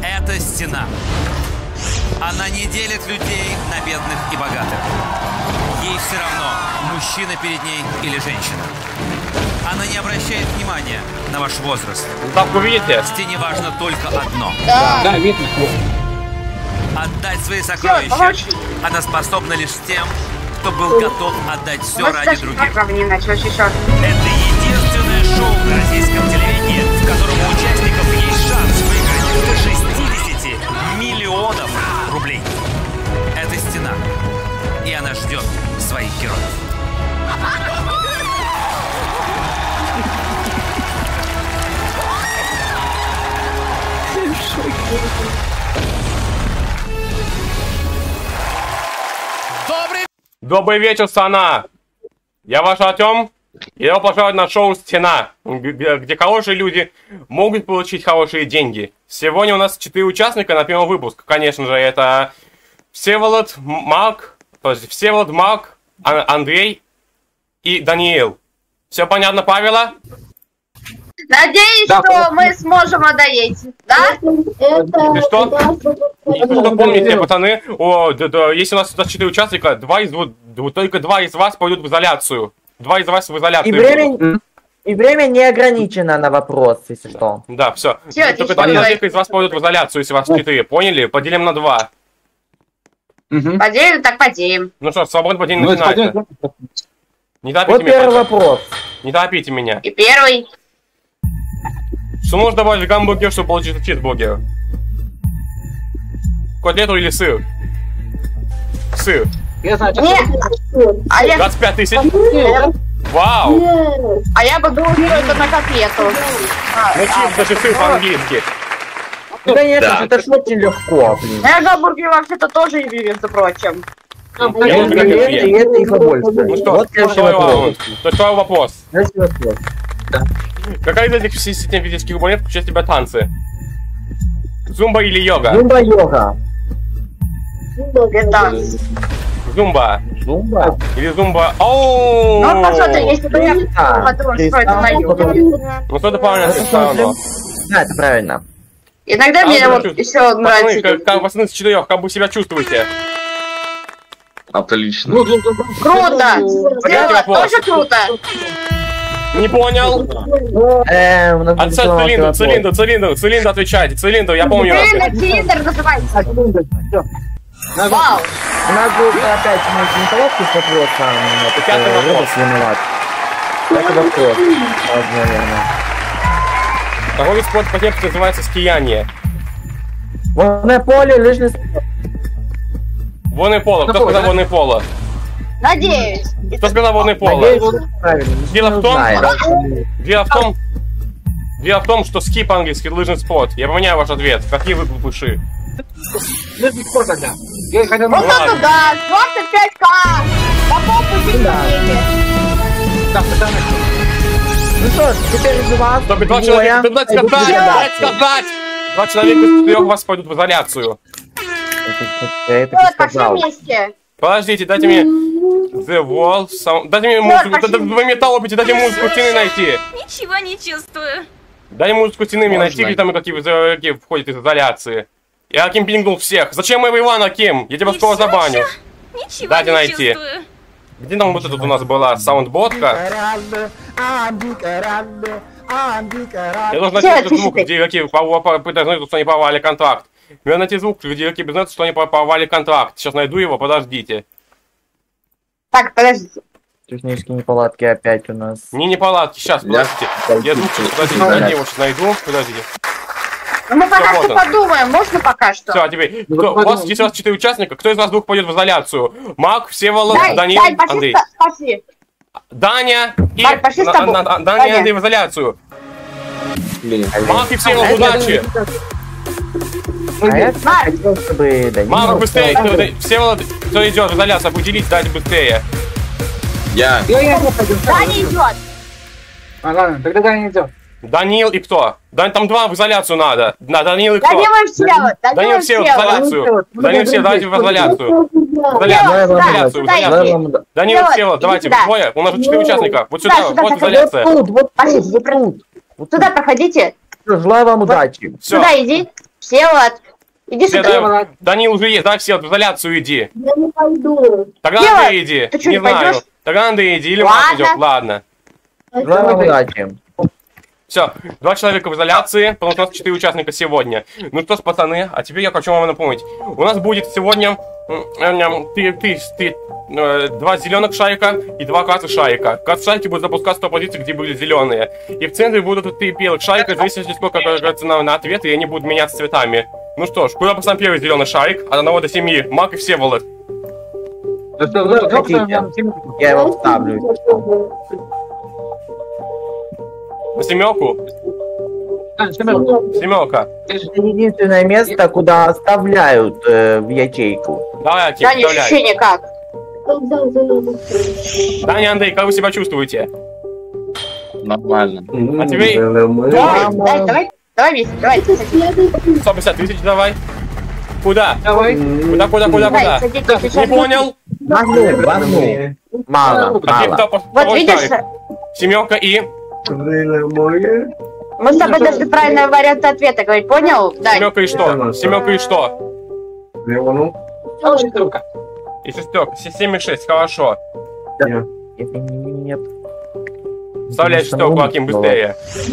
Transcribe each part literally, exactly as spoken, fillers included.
Это стена. Она не делит людей на бедных и богатых. Ей все равно, мужчина перед ней или женщина. Она не обращает внимания на ваш возраст. Так, вы видите? Стене важно только одно. Да, да, видно. Отдать свои сокровища. Она способна лишь тем, кто был готов отдать все ради других. Это единственное шоу на российском телевидении, в котором у участников есть шанс выиграть до шестидесяти миллионов рублей. Это стена. И она ждет своих героев. Добрый... Добрый вечер, страна! Я ваш Артем, и я пожаловать на шоу «Стена», где, где хорошие люди могут получить хорошие деньги. Сегодня у нас четыре участника на первом выпуске. Конечно же, это Всеволод, Марк, то есть Всеволод, Марк, Андрей и Даниил. Все понятно, правила? Надеюсь, да, что мы сможем одоить, да? Ты что? Что помните, пацаны? О, да, да, если у нас четыре участника, два из, только два из вас пойдут в изоляцию. Два из вас в изоляцию. И время, и время не ограничено на вопрос, если что. Да, все. все только два из вас пойдут в изоляцию, если вас четыре. Поняли? Поделим на два. Угу. Поделим, так поделим. Ну что, свободно поделим ну, начинается. Не торопите вот меня. Первый вопрос. Не торопите меня. И первый. Что нужно добавить в гамбургер, чтобы получить чизбургер? Котлету или сыр? Сыр. Я знаю, а я... двадцать пять тысяч. Вау. А я бы говорил это на котлету. Ну чиз, даже сыр по-английски. Ну, конечно, да. Это ж очень легко, блин. Я гамбургер вообще-то тоже не верю, между прочим. Ну что, вот второй раунд. Второй вопрос. Какая из этих синтетических монет включает в себя танцы? Зумба или йога? Зумба-йога. Танцы. Зумба. Зумба? Или зумба... Оу! Ну, посмотри, если бы я подумал, что это на йога. Ну, что это правильно сказано? Да, это правильно. Иногда мне вот еще нравится... Как пацаны с четырех, как вы себя чувствуете? Отлично. Круто! Тоже круто! Не понял. Отцель цилиндр, цилиндр, цилиндр, цилиндр, отвечайте. Цилиндр, я помню. Цилиндр, цилиндр называется. Вау. У нас будет опять не колодки с вопросом. Пятый вопрос. Пятый вопрос, наверное. Какой вид спорта по технике называется скияние? Водное поле, лыжный спорт. Водное поло. Кто сказал водное поло? Надеюсь. Кто сказал водное поло? Дело в том, дело в том, дело в том, что ски по-английски лыжный спорт. Я поменяю ваш ответ. Какие вы глупыши? Лыжный спорт тогда. Я хотел... Вот это да, двадцать пять ка. По попу сильнее. Так, пацаны. Ну что ж, теперь из вас. Только два человека. Ты дать сказать, дать сказать. Два человека из четырех вас пойдут в изоляцию. Вот, пошли вместе. Подождите, дайте мне The Wall Sound. Дайте мне музыку. Вы мне толопите, дайте музыку стены найти. Ничего не чувствую. Дай музыку стены мне найти, где там какие входят из изоляции. Я Аким пингнул всех. Зачем моего Ивана, Аким? Я тебя скоро забаню. Ничего дайте не найти. Чувствую. Где там вот тут у нас была саундботка? Я должен найти этот звук, где игроки признают, что они порвали контракт. Мне найти звук, где игроки признают, что они порвали контракт. Сейчас найду его, подождите. Так, подождите. Технические неполадки опять у нас. Не неполадки, сейчас, подождите. Я звук, подождите, я его сейчас найду, подождите. Ну, мы пока что подумаем, можно пока что? Все, а теперь, кто, у вас есть четыре участника, кто из вас двух пойдет в изоляцию? Марк, Всеволод, дай, Данил, дай, пошли, Андрей. Пошли. Даня и... Марк, пошли с тобой. На, на, Даня и Андрей в изоляцию. Марк и Всеволод, удачи. А я хотел, чтобы... Марк, быстрее, кто, Всеволод, кто идет в изоляцию, определить, дайте быстрее. Я. Даня идет. А, ладно, тогда Даня идет. Данил и кто? Да, там два в изоляцию надо. Да, Данил и кто? Данил и Всеволод. Данил и Всеволод в изоляцию. Данил и Всеволод, давайте в изоляцию. Изоляцию, изоляцию. Данил и Всеволод, давайте, двое. У нас же четыре участника. Вот сюда, вот изоляция. Пошли, туда проходите. Желаю вам удачи. Сюда иди. Всеволод, иди Все, сюда. да, Данил уже есть, давай все в изоляцию иди. Я не пойду. Тогда Всеволод, Андрей иди. ты что, Не не знаю. пойдешь? Тогда Андрей иди или Ладно. Марк идет. Ладно. Желаю удачи. Все, два человека в изоляции, потому что у нас четыре участника сегодня. Ну что ж, пацаны, а теперь я хочу вам напомнить. У нас будет сегодня м, м, ты, ты, ты, э, два зеленых шарика и два красных шарика. Красные шарики будут запускаться в той позиции, где были зеленые. И в центре будут три белых шарика, в зависимости от сколько кажется на, на ответ, и они будут меняться цветами. Ну что ж, куда поставим первый зеленый шарик? От одного до семи. Марк и Всеволод. Я его вставлю. На семерку? Семерка. Это единственное место, куда оставляют э, в ячейку. Давай, Аким, Да, не вставляй. ощущение как. Кто взял зеленый? Даня, Андрей, как вы себя чувствуете? Нормально. А теперь... Давай, давай, давай, давай, вместе, давай. Следующий. сто пятьдесят тысяч давай. Куда? Давай. Куда, куда, куда, Давай, куда? садитесь, Не сейчас. понял? Возьму, возьму. Мало, Аким, мало. кто по- Вот второй видишь, шарик? Семерка и... мы с тобой должны правильные варианты ответа говорить, понял? Да. Семерка и что? Семерка и что? Шестерка. И шестерка. Семь и шесть, хорошо. Если нет. Вставляй шестерку, Аким, быстрее.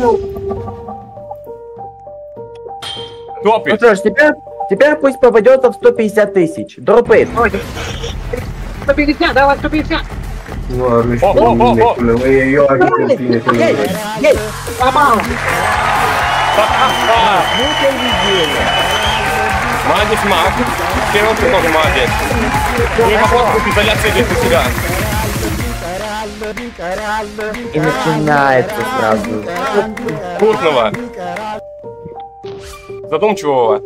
Ну Топит. что ж, теперь, теперь пусть попадется в сто пятьдесят тысяч. Дропает. сто пятьдесят, давай, сто пятьдесят. О-о-о-о! Есть! Попал. Ха-ха-ха! Ну ты везение. Молодец, Марк. Семерка тоже молодец. Не попал в изоляции здесь у себя. И начинается сразу. Крупного. Задумчивого.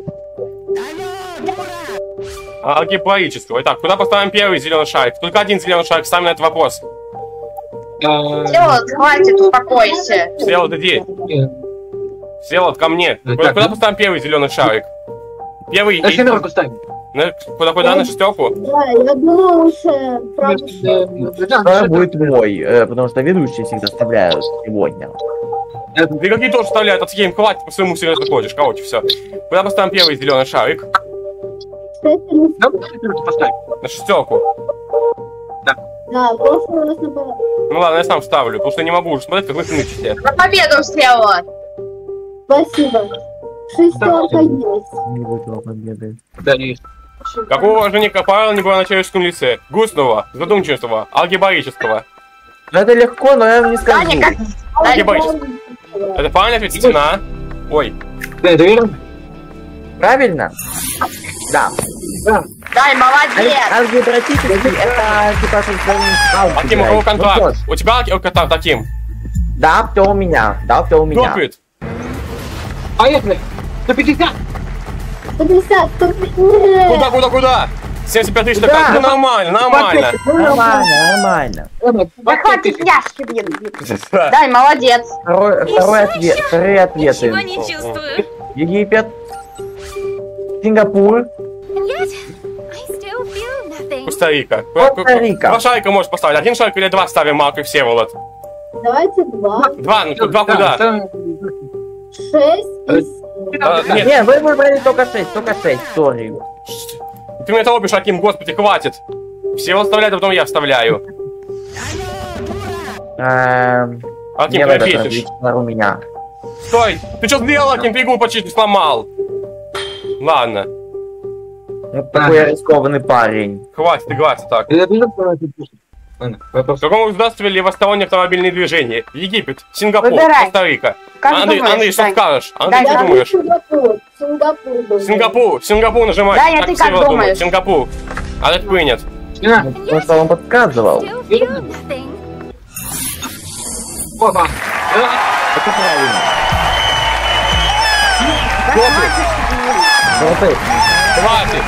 А, алгебраического. Итак, куда поставим первый зеленый шарик? Только один зеленый шарик, ставим на этот вопрос. Всеволод, хватит, успокойся. Всеволод, иди. Всеволод, ко мне. Куда, Так, куда ну. поставим первый зеленый шарик? Первый На и... семерку ставим. На- Куда, куда? На шестерку? Да, я думала уже, правда, Второй будет мой, э, потому что ведущие всегда вставляют сегодня. Ты какие тоже вставляют? От Схейм, хватит, по своему серьезно ходишь. Короче, все. Куда поставим первый зеленый шарик? Семерку поставим. На шестерку. да, прошлый раз на пол- Ну ладно, я сам ставлю, потому что я не могу уже смотреть, как вы хнычете. На победу, Всеволод. Спасибо. Шестерка есть. Не выиграл победы. Да, есть. Какого уважения к правилам не было на человеческом лице? Густного, задумчивого, алгебраического. Ну это легко, но я вам не скажу. Даня, как... Даня, Алгебраического. Это правильно ответите на? Ой. Да, это верно? Правильно? Да. Дай, молодец. Алгебратический это типа что Аким, у кого контракт? У тебя Аким, контракт, Аким? Да, все у меня. Да, все у меня. Топит. Поехали. сто пятьдесят. сто пятьдесят, сто пятьдесят. Куда, куда, куда? семьдесят пять тысяч Да. такая. Ну нормально, нормально. Нормально, нормально. Да хватит яшки, блин. Дай, молодец. Второй, второй ответ, вторые ответы. Ничего не чувствую. Египет, Сингапур, Yet, I still feel nothing. Коста-Рика. Коста-Рика. Два шарика можешь поставить. Один шарик или два ставим, Марк и Всеволод? Давайте два. Два, ну два куда? Шесть и семь. Да, нет, Нет, вы выбрали только шесть, только шесть, сори. ты мне торопишь, Аким, господи, хватит. Всеволод вставляет, а потом я вставляю. Эм, Аким, не ты в этот ответишь. различный у меня. Стой! Ты что сделал, Аким? Ты игру почти сломал. Ладно, Вот такой я рискованный парень. хватит играться так. Ладно, В вопрос. каком государстве левосторонние автомобильные движения? Египет, Сингапур, Выбирай. Коста-Рика. Как Андрей, думаешь, Андрей, что Дань? скажешь? Андрей, Дань, что Я думаешь? Сингапур. Сингапур. думаю. Сингапур, Сингапур нажимай. Даня, Так ты все как думают. думаешь? Сингапур. А это принят. На, Потому что он подсказывал. Still feel nothing. опа. Да. Это правильно. Дропает. Хватит.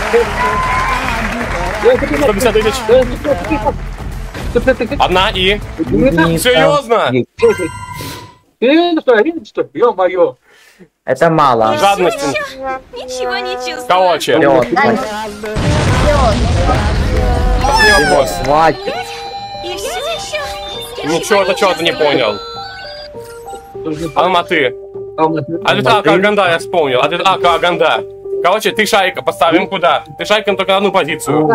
сто пятьдесят тысяч. сто пятьдесят тысяч. Одна и... Единица. Серьезно? Серьезно, что ли? Видите, что? Ё-моё. Это мало. Жадность. Ничего не чувствую. Короче, Вперед. Даня. Всеволод. не вопрос. Хватит. И все еще. Ничего, ты чего-то не понял. Алматы. Ответ А, Караганда, я вспомнил. Ответ А, Караганда. Короче, ты шарик поставим куда? Ты шариком только на одну позицию.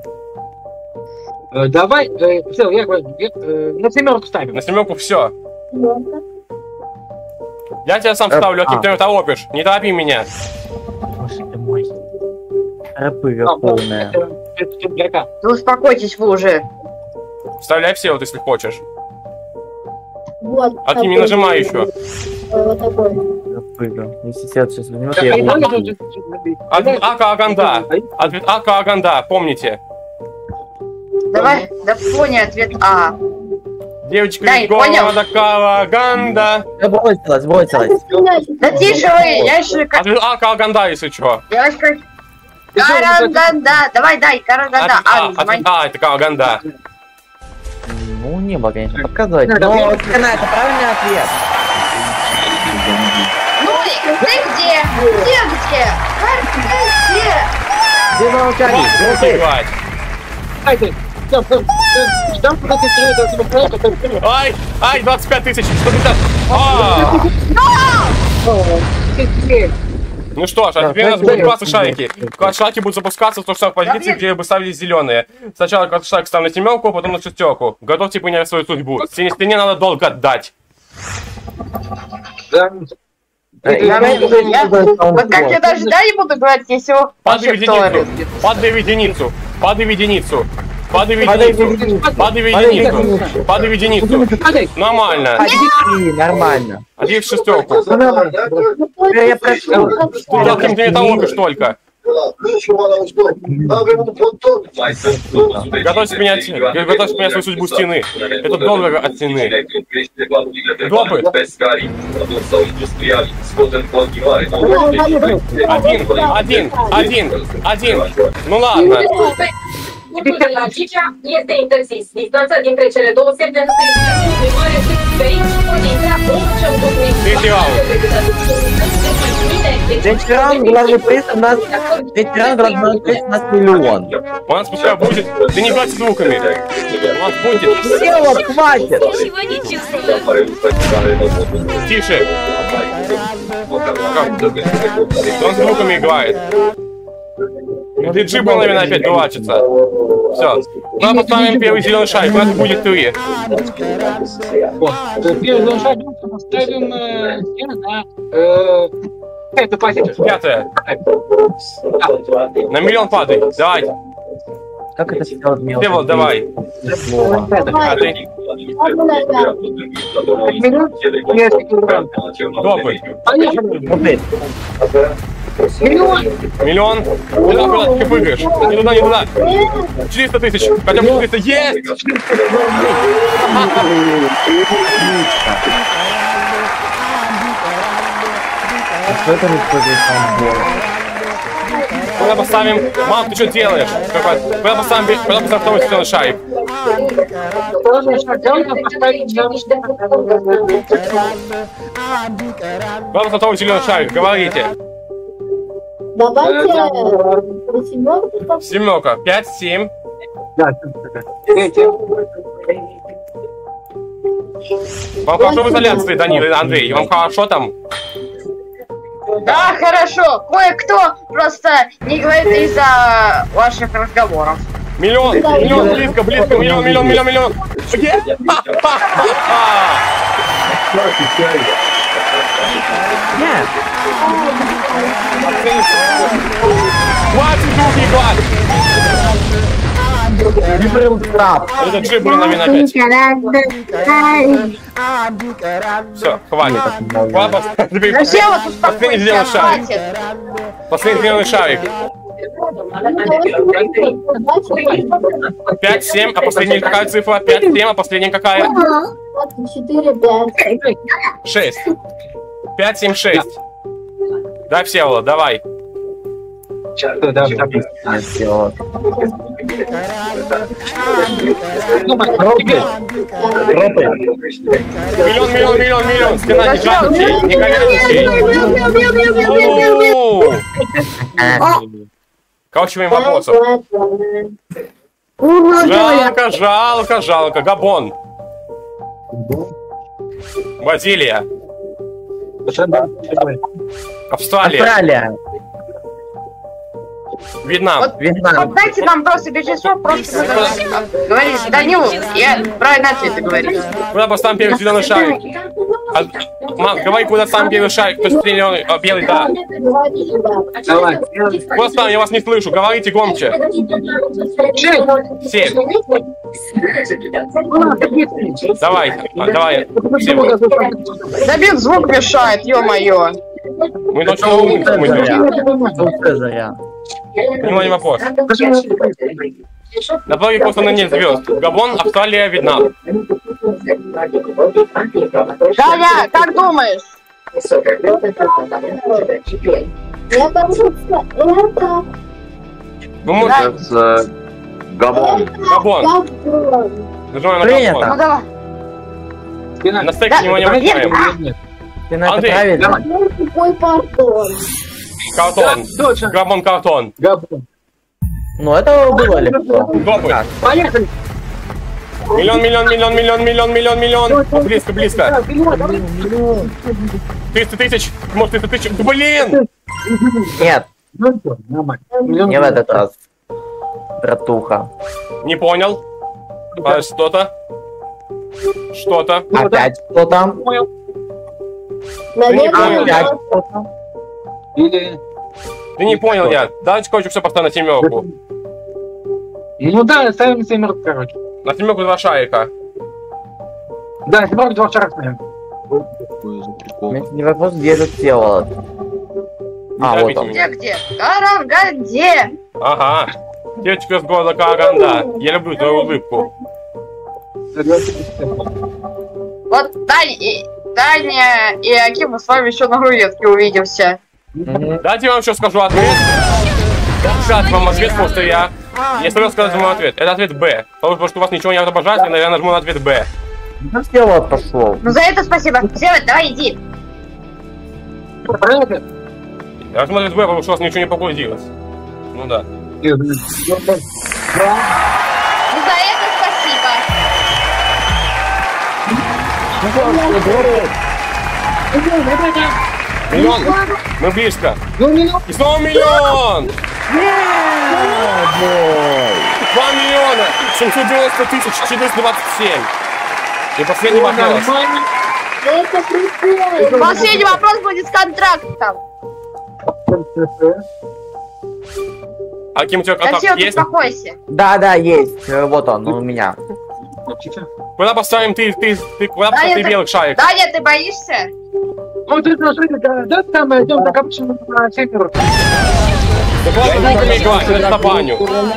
Э, Давай, э, все, я говорю, я, э, на семерку ставим. На семерку все. Я тебя сам ставлю, а ты торопишь. Не торопи меня. Боже ты мой. Рапыга полная. Да успокойтесь вы уже. Вставляй все, вот если хочешь. Вот. А ты не нажимай еще. Вот такой. Рапыга. Если тебя сейчас возьмет, я его... Ответ А, Караганда. Ответ А, Караганда, помните. Давай, да понял, ответ А. Девочка Да, из я понял. города Караганда. Да бросилась, бросилась. Да тише вы, я еще... как- Ответ А, Караганда, если что. Я еще... Караганда, давай, дай, Караганда. Ответ А, А, нажимай. ответ А, это Караганда. Ну, небо, конечно, подсказывать. Надо, Но, я- Стена, это правильный ответ. Ну, ты где? Где где? Карл, ты где? Где молчали? Хватит Бросай. играть. Дайте, ждем, ждем, ждем, когда ты стреляешь, этого проекта, ты вперед. Ай, ай, двадцать пять тысяч, сто пятьдесят. А! Ну что ж, а теперь у нас будут классы шарики. Класс шарики будут запускаться в той же самой позиции, где бы ставились зеленые. Сначала класс шарик ставим на семерку, потом на шестерку. Готовьте принять свою судьбу. Синей стене надо долго отдать. Да. Э, Я- играй, играй, я- играй, Вот как я даже да не буду говорить, если его Падай в вообще кто единицу. Падай в единицу. Падай в единицу. Падай в Падай в единицу. единицу. Падай в Падай в единицу. единицу. Падай в единицу. Падай. Нормально. Один, нормально. Иди в шестерку. Я, я прошу. Ты таким ты не торопишь только. Готовься принять, готовься принять свою судьбу стены. Это долго от стены. Добрый. Один, один, один, один. Ну ладно. Cultul la Gigea este interzis. Distanța dintre cele două semne nu este mai mare decât diferit și poate intra orice întâlnire. Третий раунд. Третий раунд, главный приз у нас... Третий раунд, главный приз у нас миллион. У нас пускай будет. Ты не играй с звуками. У нас будет. Села, хватит! Ничего не чувствую. Тише. Он с звуками играет. Ты джибл, наверное, опять дурачится. Все. Мы поставим первый зеленый шарик. У нас будет три. Вот. Первый шаг поставим э, стену на э, пятую позицию. Пятая. На миллион падай. Давай. Как это сделать мелко? Всеволод, давай. Слово. Пятый. Добрый. Опять. Миллион. Куда, куда ты прыгаешь? Не туда, не туда. четыреста тысяч. Хотя бы четыреста. Есть! А что это не происходит? Куда поставим? Мам, ты что делаешь? Какой- Куда поставим, бе- куда поставим второй зеленый шарик? Второй шаг делаем, поставим Куда поставим второй зеленый шарик? Говорите. Давайте на семерку поставим. Семерка. Пять, семь. Да, третий. Вам хорошо в изоляции, Данил и Андрей? Вам хорошо там? Да, хорошо. Кое-кто просто не говорит из-за ваших разговоров. Миллион, миллион, близко, близко, миллион, миллион, миллион, миллион. Есть? Ха-ха-ха-ха! Нет. Хватит звуки играть! Джибрил трап. Это джибры на меня опять. Все, хватит. Ладно, теперь Да все вот последний успокойся, зеленый шарик. хватит. Последний зеленый шарик. Пять, семь, а последняя какая цифра? Пять, семь, а последняя какая? Четыре, пять. Шесть. Пять, семь, шесть. Да, Всеволод, давай. Да, да, да. Я сделал. Ну, мы- Ропы. теперь. Ропы. Миллион, миллион, миллион, миллион. Стена, не жадничай, не говядничай. Оу. Короче, моим вопросом. Жалко, жалко, жалко. Габон. Бразилия. Австралия. Австралия. Вьетнам. Вот, Вьетнам. вот дайте нам просто без часов, просто говоришь, Данил, я правильно ответы говоришь. Куда поставим первый зеленый шарик? А, Мам, говори, куда ставим первый шарик, то есть зеленый, а, белый, да. Давай. Куда ставим, я вас не слышу, говорите громче. Семь. Давай, а, давай. Семь. Да без звук мешает, ё-моё. Мы точно умные, мы не Русская заря. понимаю, не вопрос. На плаве просто на нет звезд. Габон, Австралия, Вьетнам. Даня, как думаешь? Я там это... Вы можете... Кажется, Габон. Габон. Нажимаем на Принято. Ну Габон. давай. На стейк него не обращаем. Ты на это Андрей, правильно? Тупой пардон. Картон. Точно. Габон, картон. Габон. Ну, это было легко. Топы. Поехали. Миллион, миллион, миллион, миллион, миллион, миллион, миллион. Близко, близко. триста тысяч. Может, триста тысяч. Да блин! Нет, Ну, всё, нормально. не в этот раз. Братуха. Не понял. А, что-то. Что-то. Опять кто там? Наверное, Опять да. кто там? Или... Ты не понял я. Давайте, короче, все поставим на семерку. Ну да, ставим семерку, короче. На семерку два шарика. Да, семерку два шара ставим. Какой за прикол? Мне не вопрос, где это тело. Не А, вот торопите он. меня. Где, где? Каранга, где? Ага. Девочка с города Караганда. Я люблю твою улыбку. Вот Таня и, Таня и Аким, мы с вами еще на рулетке увидимся. Мгм. Дайте я вам еще скажу ответ. Сейчас вам ответ, потому что я... Я сразу сказать мой ответ. Это ответ Б. Потому что у вас ничего не отображается, и, наверное, нажму на ответ Б. Ну, тело пошел. Ну за это спасибо. Севет, давай иди. Я нажму на ответ Б, потому что у вас ничего не погрузилось. Ну да. Ну за это спасибо. Миллион. Мы близко. И снова миллион. Два миллиона. семьсот девяносто тысяч четыреста двадцать семь. И последний вопрос. Это прикольно. Последний вопрос будет с контрактом. А кем у тебя Да контакт все, есть? успокойся. Да, да, есть. Э, Вот он, у меня. Куда поставим ты, ты, ты, куда поставим ты это- белых шарик? Даня, ты боишься? Вот это нашли, да, там идем, так обычно на семерку. Да ладно, не умей играть, это на баню.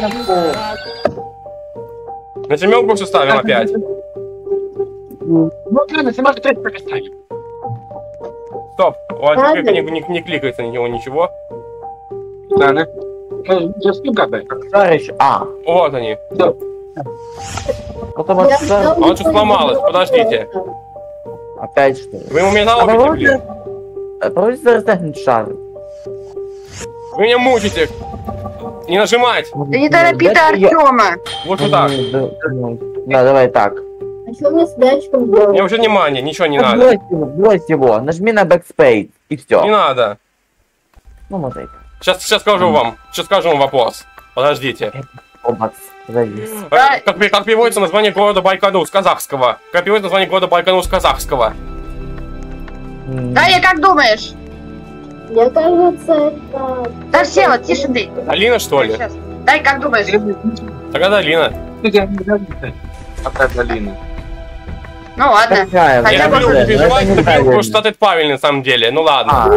На семерку все ставим опять. Ну, ладно, семерку третью поставим. Стоп. Вот Ладно. теперь не, не, не кликается на него ничего. Да, да. Я сплю как бы. Шарич. А, Вот они. вот у вас шар- А он что сломалось? Подождите. Опять что ли? Вы ему меня А наловите, блин. попробуйте- попробуйте растянуть шар. Вы меня мучите. Не нажимать. Да не торопи ты Дайте я- Артема. Вот вот так. Да, да, давай так. А что мне с датчиком Мне делать? уже внимание, ничего не надо. Брось его, брось его, нажми на backspace и все. Не надо. Ну, мотай. Сейчас, сейчас скажу вам. Сейчас скажу вам вопрос. Подождите. О, Макс, завис. Да. Э, Как, пе- как переводится название города Байконур с казахского? Как переводится название города Байконур с казахского? М, Даня, как думаешь? Мне кажется, это... Да все, вот тише ты. Алина, что ли? Сейчас. Дай, как думаешь? Тогда Алина. Опять Алина. Ну ладно. Такая, Хотя Я бы- говорю, это не переживайте, это неправильно. потому что ответ правильный на самом деле. Ну ладно. А,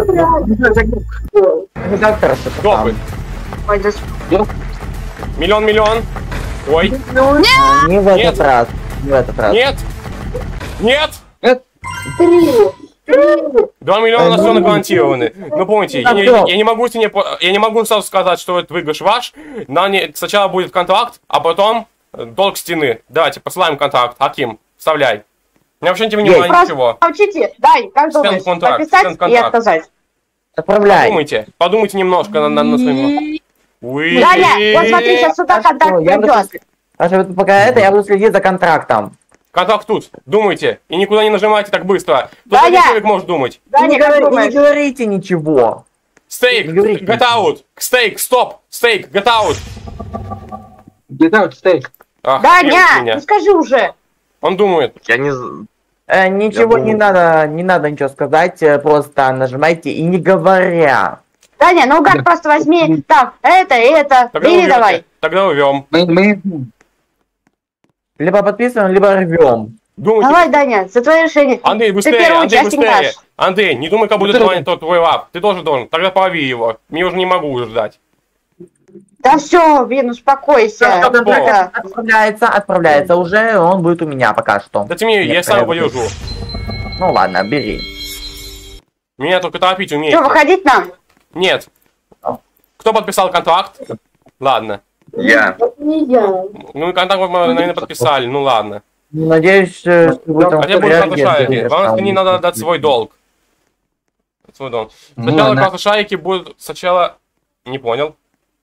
ну как хорошо Топы. Ой, да с- Миллион, миллион. Ой. Не в Нет. этот раз. Не в этот раз. Нет. Нет. Три. Два миллиона у нас все гарантированы. Ну помните, я не, всё. я не могу себе, по- я не могу сразу сказать, что это выигрыш ваш. На не, сначала будет контракт, а потом э, долг стены. Давайте, посылаем контракт. Аким, вставляй. Не обращайте внимания, Просто ничего. Научите. Дай, как думаешь? контракт, Подписать стенд и контракт. отказать. Отправляй. Подумайте, подумайте немножко на, на, на своем... Уи. Даня, вот смотри, сейчас сюда А что, контакт я буду- придет. Даже вот пока это, я буду следить за контрактом. Контакт тут. Думайте. И никуда не нажимайте так быстро. Тут Да, один я. человек может думать. Да, не, не, как говори- не думаешь? говорите ничего. Стейк, Не говорите get out. Стейк, стоп. Стейк, get out. Где-то стейк. Ах, Да, съел не, меня. ну скажи уже. Он думает. Я не... з- Э, ничего Я не думаю- надо, не надо ничего сказать, э, просто нажимайте и не говоря. Да, не, ну как просто возьми, так, это, это, Тогда бери увём. давай. Тогда увем. Мы, мы... Либо подписываем, либо рвем. Думайте. Давай, Даня, за твое решение. Андрей, Ты быстрее, первый Андрей, участник быстрее. наш. Андрей, не думай, как будет Быстрее. звонить тот твой лап. Ты тоже должен. Тогда полови его. Мне уже не могу уже ждать. Да все, Вин, успокойся. Всё, контракт Да. отправляется, отправляется уже, он будет у меня пока что. Дайте мне, я Нет, сам я его подержу. Ну ладно, бери. Меня только торопить умеете. Что, выходить нам? Нет. Кто подписал контракт? Ладно. Я. Не я. Ну и контракт мы, наверное, подписали. Ну ладно. Ну, надеюсь, э, что вы там Хотя бы реагируете, шарики. Вам там, не надо отдать свой долг. Свой долг. Ну, Сначала ладно. красные шарики будут сначала... Не понял.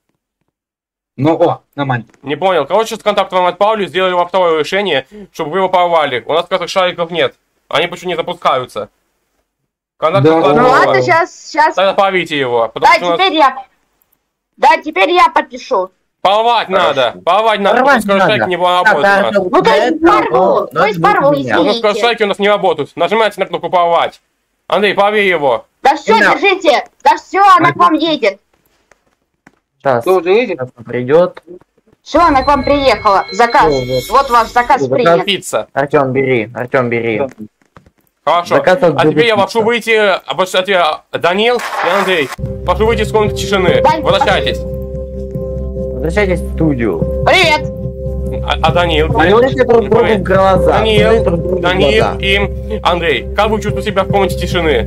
Ну, о, нормально. Не понял. Короче, с контактом вам отправлю, сделали вам второе решение, чтобы вы его порвали. У нас красных шариков нет. Они почему не запускаются. Контакт Да. отправлю Ну вам. ладно, сейчас, сейчас. Тогда порвите его. Потому Да, что у нас- теперь я. Да, теперь я подпишу. Порвать надо. Порвать надо. потому Порвать что скоростайки надо. не работают у нас. Так, Ну, то есть это, порву, но то есть надо порву, будет меня. Ну, извини. скоростайки у нас не работают. Нажимайте на кнопку порвать. Андрей, порви его. Да все, Да. держите. Да все, она к вам едет. Сейчас, Кто уже едет? сейчас придет. Все, она к вам приехала. Заказ. Вот, вот. Вот ваш заказ Вот, принят. Пицца. Артем, бери, Артем, бери. Да. Хорошо. Заказ от А теперь я Бубы прошу Пицца. выйти, а прошу от тебя, Данил и Андрей. Прошу выйти из комнаты тишины. Дань, Возвращайтесь. Возвращайтесь в студию. Привет. А, а Данил? Смотрите друг другу в глаза. Данил, Смотрите друг другу в Данил глаза. и Андрей. Как вы чувствуете себя в комнате тишины?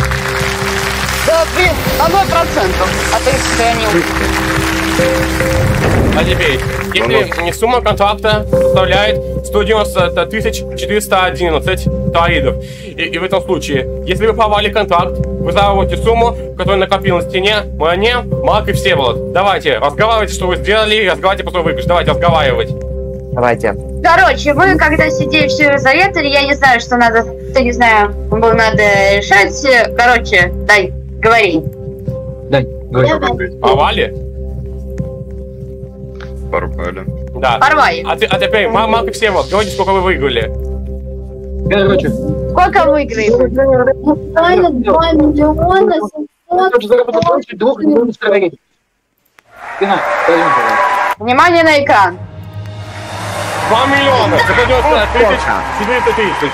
Да, блин, на ноль процентов. А ты сохранил. А теперь, если сумма контракта составляет сто девяносто тысяч четыреста одиннадцать таидов, и, и в этом случае, если вы порвали контракт, вы заводите сумму, которая накопила на стене, мне, Марк и Всеволод. Давайте, разговаривайте, что вы сделали, и разговаривайте, потом выигрыш. Давайте разговаривать. Давайте. Короче, мы когда сидели все заветали, я не знаю, что надо, ты не знаю, было надо решать. Короче, дай, говори. Дай, говори. Порвали? Порвали. Да. Порвай. А, ты- а теперь, Ма- Марк и Всеволод, говорите, сколько вы выиграли. Короче, Сколько выиграем? Правильно, два миллиона я хочу заработать семьсот. больше двух миллионов человек. Ты на, дай ему, пожалуйста. Внимание на экран. два миллиона, девяносто тысяч, четыреста тридцать.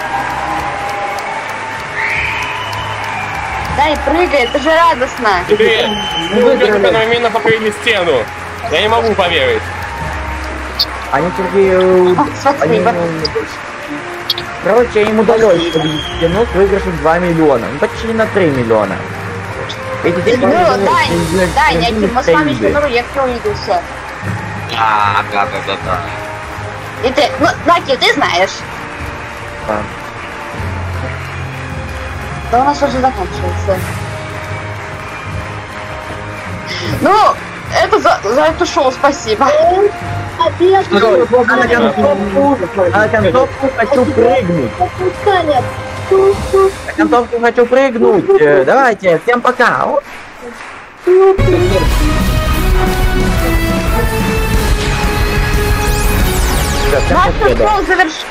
Дай, прыгай, это же радостно. Теперь, вы одновременно покорили стену. Я не могу поверить. Они Сергею... О, спасибо. они- Короче, им удалось победить стену с выигрышем два миллиона. Ну, почти на три миллиона. Эти деньги... Ну, нужно дай, сделать дай, один Яким, мы с вами еще трейды. на рулетке увиделся. А, да, да, да, да. И ты, ну, Наки, ты знаешь. Да. Да у нас уже заканчивается. Ну, это за, за это шоу спасибо. Опять Второй. А на концовку, а на концовку хочу прыгнуть. опускали. На концовку хочу прыгнуть. Э, Давайте, всем пока. О, всем Наше победа. шоу заверш...